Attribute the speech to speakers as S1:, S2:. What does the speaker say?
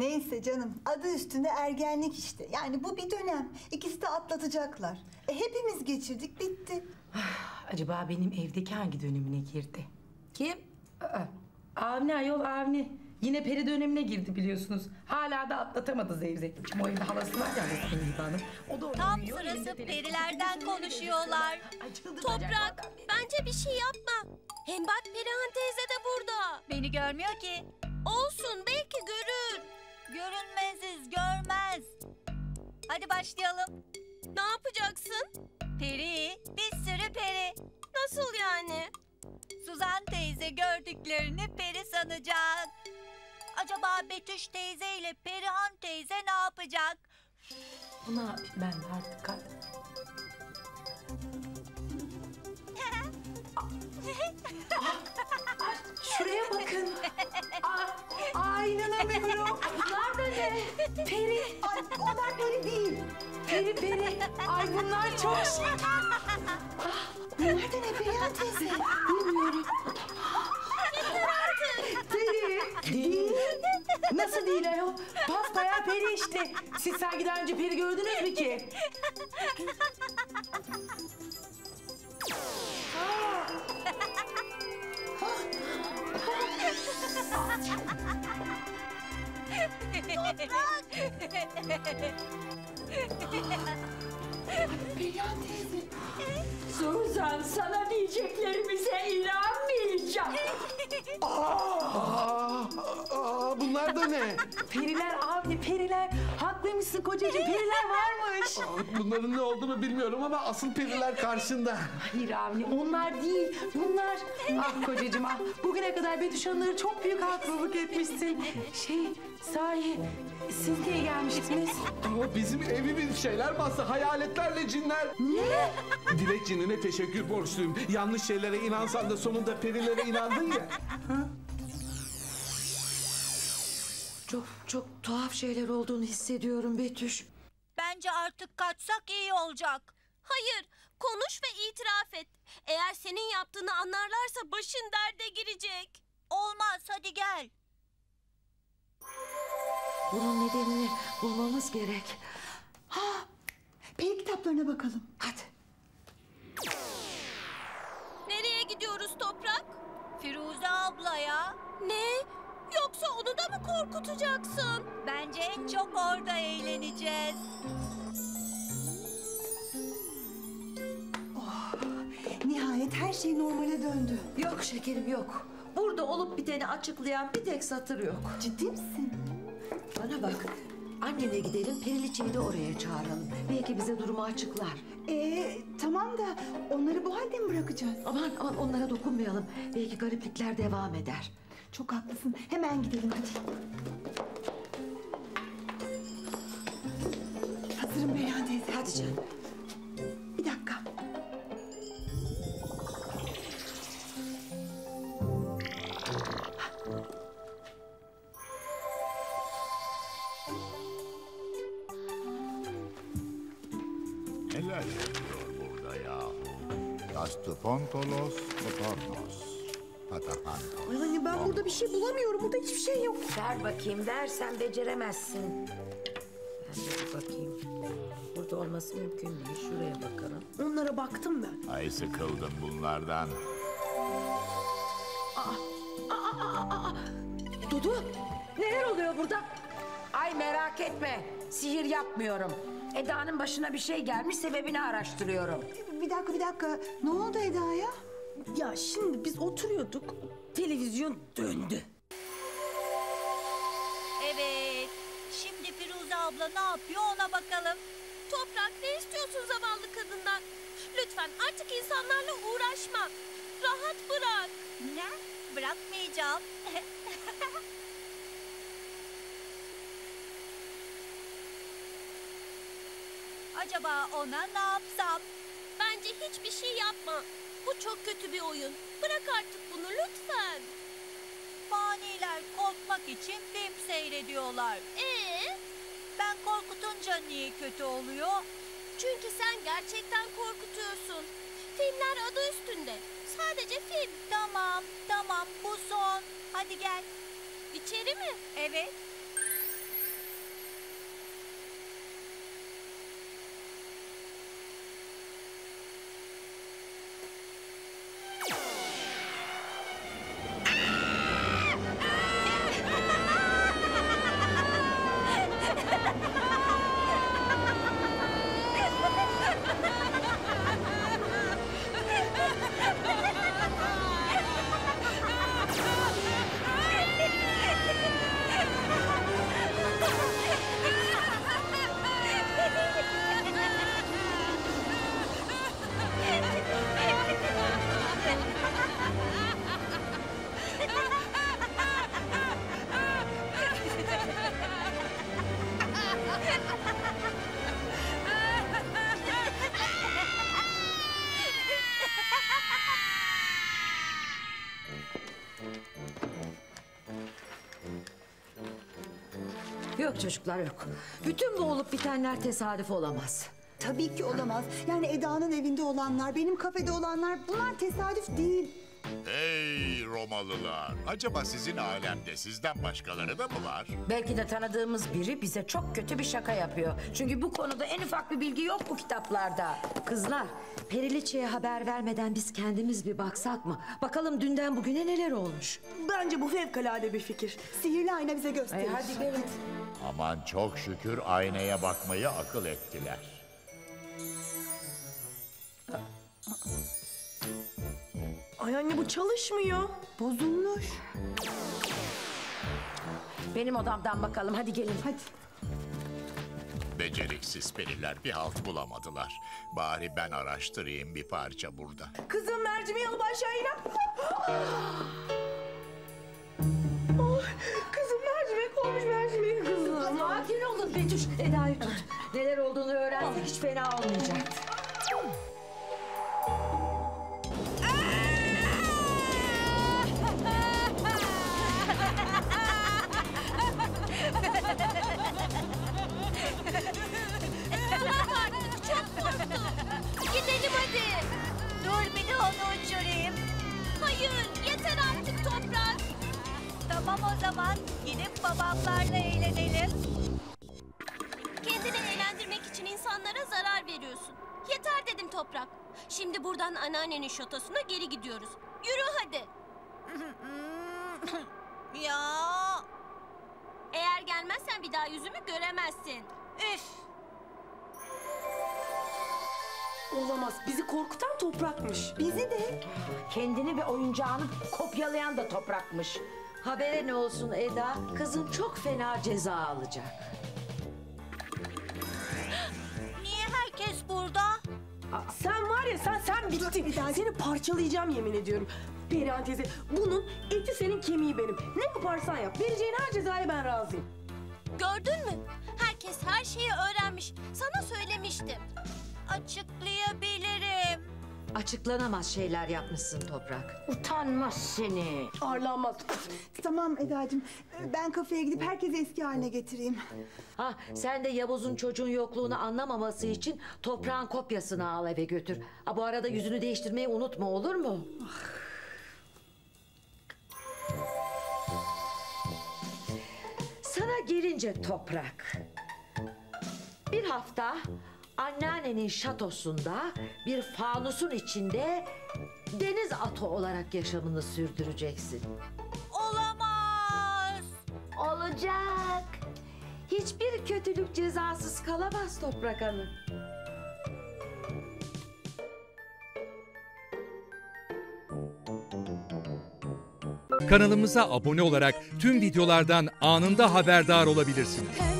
S1: Neyse canım, adı üstünde ergenlik işte. Yani bu bir dönem. İkisi de atlatacaklar. Hepimiz geçirdik, bitti.
S2: Acaba benim evdeki hangi dönemine girdi?
S3: Kim?
S2: Avni ayol Avni. Yine peri dönemine girdi biliyorsunuz. Hala da atlatamadı Zevzek'ciğim. O evde halası var ya Halası Hanım. O da
S3: Tam sırası perilerden konuşuyorlar. Toprak, bence bir şey yapma. Hem bak Perihan teyze de burada. Beni görmüyor ki. Olsun, belki görür. Görünmeziz, görmez. Hadi başlayalım. Ne yapacaksın? Peri, bir sürü peri. Nasıl yani? Suzan teyze gördüklerini peri sanacak. Acaba Betüş teyze ile Perihan teyze ne yapacak?
S2: Bu ne yapayım ben de artık? Şuraya bakın. İnanamıyorum. Bunlar da ne? Peri.
S1: Ay, onlar peri değil.
S2: Peri. Ay bunlar çok şık.
S1: Bunlar da ne Perihan teyze? Bilmiyorum.
S2: Peri. Değil. Nasıl değil ayol? Basbayağı peri işte. Siz sanki daha önce peri gördünüz mü ki?
S1: Perihan teyze.
S4: Suzan, sana diyeceklerimize inanmayacağım.
S5: Bunlar da ne?
S2: Periler Avni, periler. Haklıymışsın kocacığım, periler varmış.
S5: Bunların ne olduğunu bilmiyorum ama asıl periler karşında.
S2: Hayır Avni, onlar değil, bunlar. Ah kocacığım ah, bugüne kadar Betüş Hanım'lara çok büyük haksızlık etmişsin. Sahi, siz niye gelmiştiniz?
S5: Ama bizim evimin şeyler bastı, hayaletlerle cinler.
S2: Ne?
S5: Dilek cinine teşekkür borçluyum. Yanlış şeylere inansan da sonunda perilere inandın ya.
S4: Çok tuhaf şeyler olduğunu hissediyorum Betüş.
S3: Bence artık kaçsak iyi olacak. Hayır, konuş ve itiraf et. Eğer senin yaptığını anlarlarsa başın derde girecek. Olmaz, hadi gel.
S4: Bunun nedenini bulmamız gerek.
S1: Peri kitaplarına bakalım.
S4: Hadi.
S3: Nereye gidiyoruz Toprak? Firuze ablaya. Ne? Yoksa onu da mı korkutacaksın? Bence en çok orada eğleneceğiz.
S1: Nihayet her şey normale döndü.
S4: Yok şekerim yok. Burada olup biteni açıklayan bir tek satır yok.
S1: Ciddi misin?
S4: Bana bak. Annene gidelim, Periliçe'yi de oraya çağıralım. Belki bize durumu açıklar.
S1: Tamam da onları bu halde mi bırakacağız?
S4: Aman onlara dokunmayalım. Belki gariplikler devam eder.
S1: Çok haklısın. Hemen gidelim hadi. Hazırım Perihan teyze.
S4: Hadi canım.
S1: Bir dakika.
S6: Neler yapıyor burada yahu? Kastopontolos Motornos. Patapantos.
S1: Ay anne ben burada bir şey bulamıyorum. Burada hiçbir şey yok.
S7: Ver bakayım, dersen beceremezsin. Ben de bir bakayım. Burada olması mümkün değil. Şuraya bakalım.
S1: Onlara baktım ben.
S6: Ay sıkıldım bunlardan.
S4: Dudu, neler oluyor burada?
S7: Ay merak etme, sihir yapmıyorum. Eda'nın başına bir şey gelmiş, sebebini araştırıyorum.
S1: Bir dakika. Ne oldu Eda'ya?
S4: Ya şimdi biz oturuyorduk. Televizyon döndü.
S3: Evet, şimdi Firuze abla ne yapıyor ona bakalım. Toprak, ne istiyorsun zavallı kadından? Lütfen artık insanlarla uğraşma. Rahat bırak. Ne? Bırakmayacağım. Acaba ona ne yapsam? Bence hiçbir şey yapma. Bu çok kötü bir oyun. Bırak artık bunu lütfen. Faniler korkmak için film seyrediyorlar. Ben korkutunca niye kötü oluyor? Çünkü sen gerçekten korkutuyorsun. Filmler adı üstünde. Sadece film. Tamam bu son. Hadi gel. İçeri mi? Evet.
S4: Yok çocuklar yok. Bütün bu olup bitenler tesadüf olamaz.
S1: Tabii ki olamaz. Yani Eda'nın evinde olanlar, benim kafede olanlar bunlar tesadüf değil.
S6: Hey Romalılar, acaba sizin alemde sizden başkaları da mı var?
S7: Belki de tanıdığımız biri bize çok kötü bir şaka yapıyor. Çünkü bu konuda en ufak bir bilgi yok bu kitaplarda.
S4: Kızlar, Periliçe'ye haber vermeden biz kendimiz bir baksak mı? Bakalım dünden bugüne neler olmuş.
S8: Bence bu fevkalade bir fikir.
S1: Sihirli ayna bize gösterir.
S7: Hadi gelin.
S6: Aman çok şükür aynaya bakmayı akıl ettiler.
S8: Ay anne bu çalışmıyor.
S1: Bozulmuş.
S7: Benim odamdan bakalım. Hadi gelin.
S1: Hadi.
S6: Beceriksiz periler bir halt bulamadılar. Bari ben araştırayım bir parça burada.
S8: Kızım mercimeği alıp aşağı in. Kızım mercimek olmuş mercimeği kızım.
S4: Sakin olun Betüş. Eda'yı tut. Neler olduğunu öğrensek hiç fena olmayacak.
S3: Çok korktum. Gidelim hadi. Dur bir de onu uçurayım. Hayır, yeter artık Toprak. Tamam o zaman. Gidip babamlarla eğlenelim. Kendini eğlendirmek için insanlara zarar veriyorsun. Yeter dedim Toprak. Şimdi buradan anneannenin şatosuna geri gidiyoruz. Yürü hadi. Ya. Eğer gelmezsen bir daha yüzümü göremezsin. Üf.
S8: Olamaz. Bizi korkutan toprakmış.
S1: Bizi de.
S7: Kendini ve oyuncağını kopyalayan da toprakmış.
S4: Habere ne olsun Eda? Kızın çok fena ceza alacak.
S3: Niye herkes burada?
S8: Sen var ya sen bittin. Seni parçalayacağım yemin ediyorum. Perihan teyze bunun eti senin kemiği benim. Ne yaparsan yap. Vereceğin her cezaya ben razıyım.
S3: Gördün mü? Herkes her şeyi öğrenmiş. Sana söylemiştim. Açıklayabilirim.
S4: Açıklanamaz şeyler yapmışsın Toprak.
S7: Utanmaz seni.
S8: Arlanmaz.
S1: Tamam Eda'cığım. Ben kafeye gidip herkesi eski haline getireyim.
S4: Ha, sen de Yavuz'un çocuğun yokluğunu anlamaması için Toprağın kopyasını al eve götür. Ha, bu arada yüzünü değiştirmeyi unutma, olur mu? Sana gelince Toprak. Bir hafta anneannenin şatosunda bir fanusun içinde deniz atı olarak yaşamını sürdüreceksin.
S3: Olamaz.
S4: Olacak. Hiçbir kötülük cezasız kalamaz Toprak Hanım.
S9: Kanalımıza abone olarak tüm videolardan anında haberdar olabilirsiniz.